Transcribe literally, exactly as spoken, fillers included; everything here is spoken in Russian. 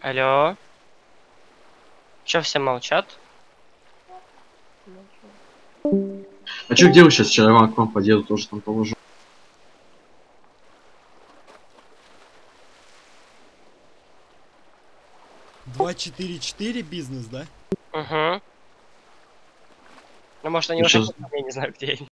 Алло. Чё все молчат? А чё, где вы сейчас? Вчера я к вам подъеду, тоже там положу. два четыре четыре бизнес, да? Угу. Ну, может, они Ну, уже... щас- Я не знаю, где они.